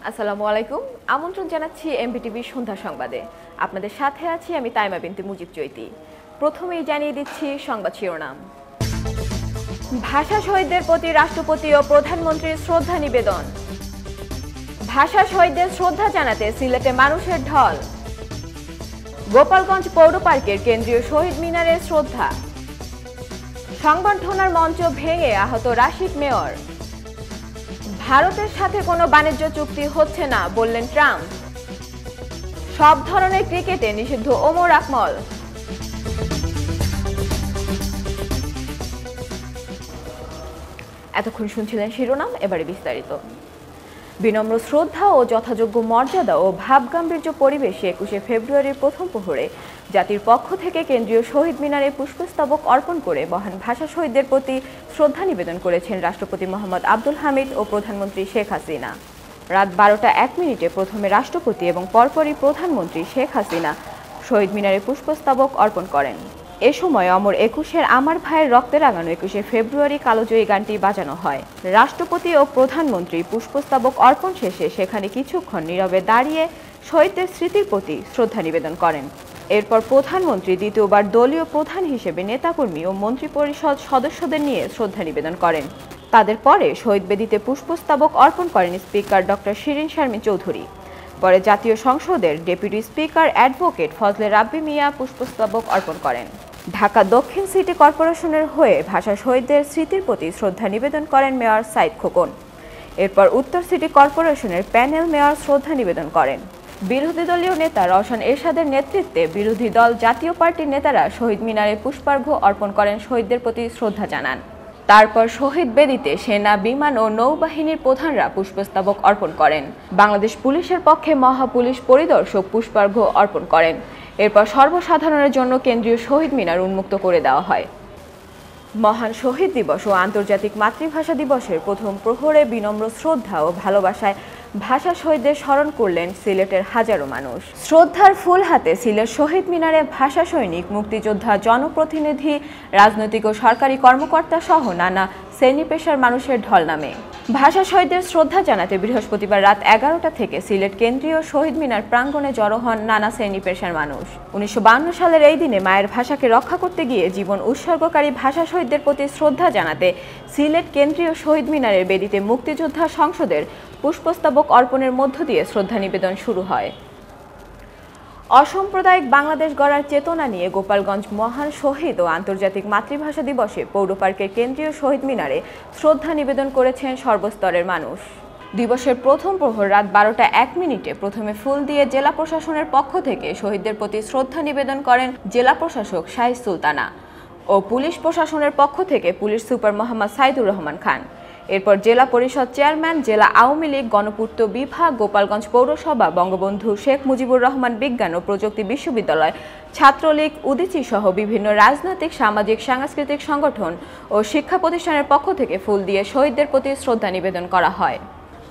আসসালামু আলাইকুম। আমন্ত্রণ জানাচ্ছি এমবিটিভি সন্ধ্যা সংবাদে। আপনাদের সাথে আছি আমি তাইমা বিনতে মুজিব চৈতি। প্রথমেই জানিয়ে দিচ্ছি সংবাদ শিরোনাম। ভাষা শহীদদের প্রতি রাষ্ট্রপতি ও প্রধানমন্ত্রীর শ্রদ্ধা নিবেদন। ভাষা শহীদদের শ্রদ্ধা জানাতে সিলেটে মানুষের ঢল। গোপালগঞ্জ পৌর পার্কের কেন্দ্রীয় শহীদ মিনারে শ্রদ্ধা। সংবর্ধনার মঞ্চ ভেঙে আহত রাশিদ মেয়র। ভারতের সাথে কোনো বাণিজ্য চুক্তি হচ্ছে না বললেন ট্রাম্প। সব ধরনের ক্রিকেটে নিষিদ্ধ ওমর আকমল। এতক্ষণ শুনছিলেন শিরোনাম, এবারে বিস্তারিত। বিনম্র শ্রদ্ধা ও যথাযোগ্য মর্যাদা ও ভাবগাম্ভীর্য পরিবেশে 21শে ফেব্রুয়ারির প্রথম প্রহরে জাতির পক্ষ থেকে কেন্দ্রীয় শহীদ মিনারে পুষ্পস্তবক অর্পণ করে মহান ভাষা শহীদদের প্রতি শ্রদ্ধা নিবেদন করেছেন রাষ্ট্রপতি মোহাম্মদ আব্দুল হামিদ ও প্রধানমন্ত্রী শেখ হাসিনা। রাত 12টা 1 মিনিটে প্রথমে রাষ্ট্রপতি এবং পরপরই প্রধানমন্ত্রী শেখ হাসিনা শহীদ মিনারে পুষ্পস্তবক অর্পণ করেন। এ সময় অমর একুশের আমার ভাইয়ের রক্তে রাঙানো 21শে ফেব্রুয়ারি কালোজয়ী গানটি বাজানো হয়। রাষ্ট্রপতি ও প্রধানমন্ত্রী পুষ্পস্তবক অর্পণ শেষে সেখানে কিছুক্ষণ নীরবে দাঁড়িয়ে শহীদদের স্মৃতির প্রতি শ্রদ্ধা নিবেদন করেন। এরপর প্রধানমন্ত্রী দ্বিতীয়বার দলীয় প্রধান হিসেবে নেতাকর্মী ও মন্ত্রিপরিষদ সদস্যদের নিয়ে শ্রদ্ধা নিবেদন করেন। তাদের পরে শহীদ বেদিতে পুষ্পস্তবক অর্পণ করেন স্পিকার ডক্টর শিরিন শারমিন চৌধুরী। পরে জাতীয় সংসদের deputy speaker advocate Fazle Rabbi Mia পুষ্পস্তবক অর্পণ করেন। ঢাকা দক্ষিণ সিটি কর্পোরেশনের হয়ে ভাষা শহীদদের স্মৃতির প্রতি শ্রদ্ধা নিবেদন করেন মেয়র সাইদ খোকন। এরপর উত্তর সিটি কর্পোরেশনের প্যানেল মেয়র শ্রদ্ধা নিবেদন করেন। বিরোধী দলীয় নেতা রওশন এরশাদের নেতৃত্বে বিরোধী দল জাতীয় পার্টির নেতারা শহীদ মিনারে পুষ্পার্ঘ্য অর্পণ করেন, শহীদদের প্রতি শ্রদ্ধা জানান। তারপর শহীদ বেদিতে সেনা, বিমান ও নৌবাহিনীর প্রধানরা পুষ্পস্তবক অর্পণ করেন। বাংলাদেশ পুলিশের পক্ষে মহাপুলিশ পরিদর্শক পুষ্পার্ঘ্য অর্পণ করেন। এরপর সর্বসাধারণের জন্য কেন্দ্রীয় শহীদ মিনার উন্মুক্ত করে দেওয়া হয়। মহান শহীদ দিবস ও আন্তর্জাতিক মাতৃভাষা দিবসের প্রথম প্রহরে বিনম্র শ্রদ্ধা ও ভালোবাসায় ভাষা শহীদদের স্মরণ করলেন সিলেটের হাজারো মানুষ। শ্রদ্ধার ফুল হাতে সিলেট শহীদ মিনারে ভাষা সৈনিক, মুক্তিযোদ্ধা, জনপ্রতিনিধি, রাজনৈতিক ও সরকারি কর্মকর্তা সহ নানা শ্রেণী পেশার মানুষের ঢল নামে। ভাষা শহীদদের শ্রদ্ধা জানাতে বৃহস্পতিবার রাত 11টা থেকে সিলেট কেন্দ্রীয় শহীদ মিনার প্রাঙ্গণে জড়ো হন নানা শ্রেণী পেশার মানুষ। 1952 সালের এই দিনে মায়ের ভাষাকে রক্ষা করতে গিয়ে জীবন উৎসর্গকারী ভাষা শহীদদের প্রতি শ্রদ্ধা জানাতে সিলেট কেন্দ্রীয় শহীদ মিনারের বেদিতে মুক্তিযোদ্ধা সংসদের পুষ্পস্তবক অর্পণের মধ্য দিয়ে শ্রদ্ধা নিবেদন শুরু হয়। অসাম্প্রদায়িক বাংলাদেশ গড়ার চেতনা নিয়ে গোপালগঞ্জ মহান শহীদ ও আন্তর্জাতিক মাতৃভাষা দিবসে পৌর পার্কের কেন্দ্রীয় শহীদ মিনারে শ্রদ্ধা নিবেদন করেছেন সর্বস্তরের মানুষ। দিবসের প্রথম প্রহর রাত 12টা 1 মিনিটে প্রথমে ফুল দিয়ে জেলা প্রশাসনের পক্ষ থেকে শহীদদের প্রতি শ্রদ্ধা নিবেদন করেন জেলা প্রশাসক শাহিদ সুলতানা ও পুলিশ প্রশাসনের পক্ষ থেকে পুলিশ সুপার মোহাম্মদ সাইদুর রহমান খান। এরপর জেলা পরিষদ চেয়ারম্যান, জেলা আওয়ামী লীগ, গণপূর্ত বিভাগ, গোপালগঞ্জ পৌরসভা, বঙ্গবন্ধু শেখ মুজিবুর রহমান বিজ্ঞান ও প্রযুক্তি বিশ্ববিদ্যালয়, ছাত্রলীগ, উদীচী সহ বিভিন্ন রাজনৈতিক, সামাজিক, সাংস্কৃতিক সংগঠন ও শিক্ষা প্রতিষ্ঠানের পক্ষ থেকে ফুল দিয়ে শহীদদের প্রতি শ্রদ্ধা নিবেদন করা হয়।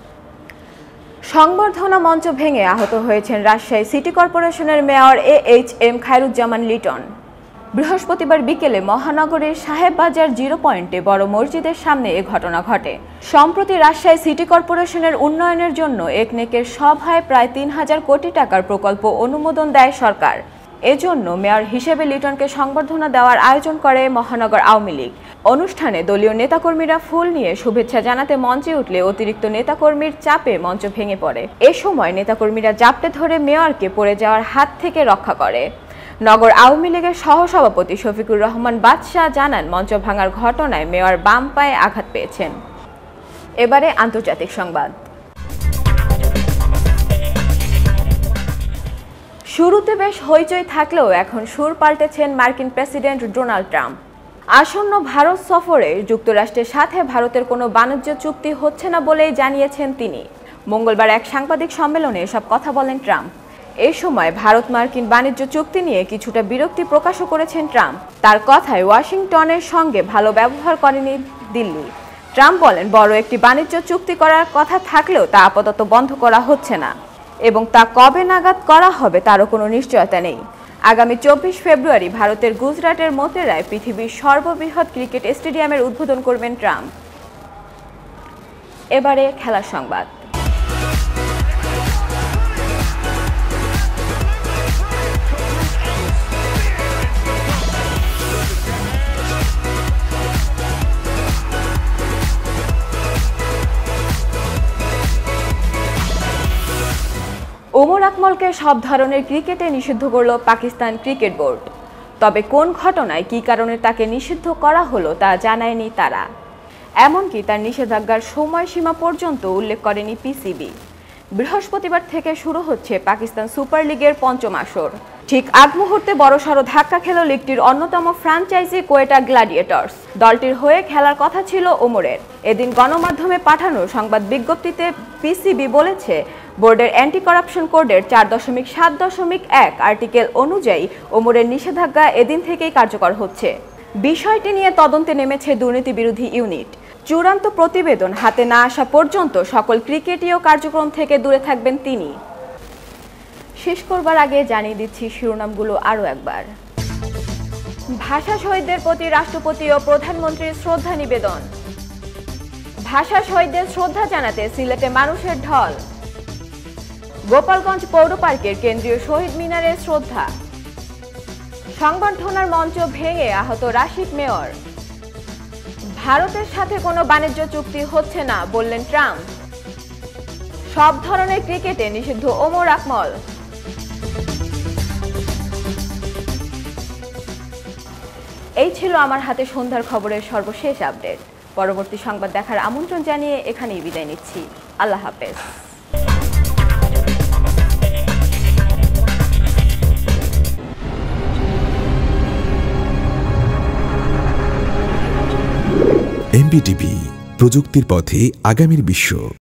সংবর্ধনা মঞ্চ ভেঙে আহত হয়েছেন রাজশাহী সিটি কর্পোরেশনের মেয়র AHM খায়রুজ্জামান লিটন। বৃহস্পতিবার বিকেলে মহানগরীর সাহেববাজার 0 পয়েন্টে বড় মসজিদের সামনে এ ঘটনা ঘটে। সম্প্রতি রাজশাহী সিটি কর্পোরেশনের উন্নয়নের জন্য একনেকের সভায় প্রায় 3000 কোটি টাকার প্রকল্প অনুমোদন দেয় সরকার। এজন্য মেয়র হিসেবে লিটনকে সংবর্ধনা দেওয়ার আয়োজন করে মহানগর আওয়ামী লীগ। অনুষ্ঠানে দলীয় নেতাকর্মীরা ফুল নিয়ে শুভেচ্ছা জানাতে মঞ্চে উঠলে অতিরিক্ত নেতাকর্মীর চাপে মঞ্চ ভেঙে পড়ে। এ সময় নেতাকর্মীরা জাপটে ধরে মেয়রকে পড়ে যাওয়ার হাত থেকে রক্ষা করে। নগর আওয়ামী লীগের সহসভাপতি শফিকুর রহমান বাদশাহ জানান, মঞ্চ ভাঙার ঘটনায় মেয়র বাম পায়ে আঘাত পেয়েছেন। এবারে আন্তর্জাতিক সংবাদ। শুরুতে বেশ হইচই থাকলেও এখন সুর পাল্টেছেন মার্কিন প্রেসিডেন্ট ডোনাল্ড ট্রাম্প। আসন্ন ভারত সফরে যুক্তরাষ্ট্রের সাথে ভারতের কোনো বাণিজ্য চুক্তি হচ্ছে না বলেই জানিয়েছেন তিনি। মঙ্গলবার এক সাংবাদিক সম্মেলনে এসব কথা বলেন ট্রাম্প। এই সময় ভারত মার্কিন বাণিজ্য চুক্তি নিয়ে কিছুটা বিরক্তি প্রকাশও করেছেন ট্রাম্প। তার কথায় ওয়াশিংটনের সঙ্গে ভালো ব্যবহার করেনি দিল্লি। ট্রাম্প বলেন, বড় একটি বাণিজ্য চুক্তি করার কথা থাকলেও তা আপাতত বন্ধ করা হচ্ছে না এবং তা কবে নাগাদ করা হবে তারও কোনো নিশ্চয়তা নেই। আগামী 24 ফেব্রুয়ারি ভারতের গুজরাটের মোতেরায় পৃথিবীর সর্ববৃহৎ ক্রিকেট স্টেডিয়ামের উদ্বোধন করবেন ট্রাম্প। এবারে খেলার সংবাদ। ওমর আকমলকে সব ধরনের ক্রিকেটে নিষিদ্ধ করল পাকিস্তান ক্রিকেট বোর্ড। তবে কোন ঘটনায় কী কারণে তাকে নিষিদ্ধ করা হলো তা জানায়নি তারা। এমনকি তার নিষেধাজ্ঞার সময়সীমা পর্যন্ত উল্লেখ করেনি পিসিবি। বৃহস্পতিবার থেকে শুরু হচ্ছে পাকিস্তান সুপার লিগের পঞ্চম আসর। ঠিক আগ মুহূর্তে বড়সড় ধাক্কা খেল লিগটির অন্যতম ফ্র্যাঞ্চাইজি কোয়েটা গ্ল্যাডিয়েটর্স। দলটির হয়ে খেলার কথা ছিল ওমরের। এদিন গণমাধ্যমে পাঠানো সংবাদ বিজ্ঞপ্তিতে পিসিবি বলেছে, বোর্ডের অ্যান্টি করাপশন কোডের 4.7.1 আর্টিকেল অনুযায়ী ওমরের নিষেধাজ্ঞা এদিন থেকেই কার্যকর হচ্ছে। বিষয়টি নিয়ে তদন্তে নেমেছে দুর্নীতি বিরোধী ইউনিট। চূড়ান্ত প্রতিবেদন হাতে না আসা পর্যন্ত সকল ক্রিকেটীয় কার্যক্রম থেকে দূরে থাকবেন তিনি। শেষ করবার আগে জানিয়ে দিচ্ছি শিরোনামগুলো আরও একবার। ভাষা শহীদদের প্রতি রাষ্ট্রপতি ও প্রধানমন্ত্রীর শ্রদ্ধা নিবেদন। ভাষা শহীদদের শ্রদ্ধা জানাতে সিলেটে মানুষের ঢল। গোপালগঞ্জ পৌর পার্কের কেন্দ্রীয় শহীদ মিনারে শ্রদ্ধা। সংবর্ধনার মঞ্চ ভেঙে আহত রাশিদ মেয়র। ভারতের সাথে কোনো বাণিজ্য চুক্তি হচ্ছে না বললেন ট্রাম্প। সব ধরনের ক্রিকেটে নিষিদ্ধ ওমর আকমল। এই ছিল আমার হাতে সন্ধ্যার খবরের সর্বশেষ আপডেট। পরবর্তী সংবাদ দেখার আমন্ত্রণ জানিয়ে এখানেই বিদায় নিচ্ছি। আল্লাহ হাফেজ। এমবিটিভি, প্রযুক্তির পথে আগামীর বিশ্ব।